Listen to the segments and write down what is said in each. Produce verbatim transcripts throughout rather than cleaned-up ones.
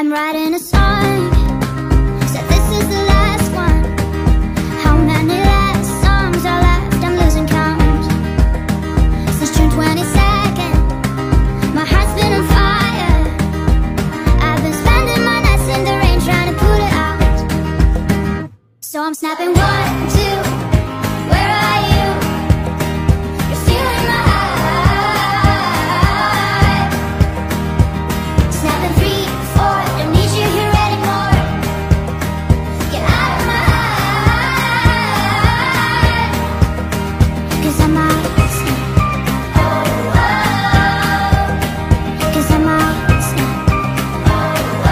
I'm writing a song, so this is the last one. How many last songs are left? I'm losing count. Since June twenty-second, my heart's been on fire. I've been spending my nights in the rain trying to put it out. So I'm snapping one, two, where are you? You're still in my heart. Snapping three, four, don't need you here anymore. Get out of my heart. Cause I'm out. Oh, oh. Cause I'm out. Oh,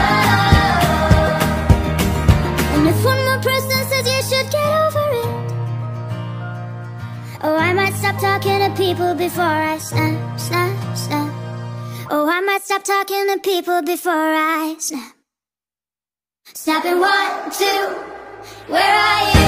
oh. And if one more person says you should get over it, oh, I might stop talking to people before I snap, snap, snap. Oh, I might stop talking to people before I snap. Snapping one, two, where are you?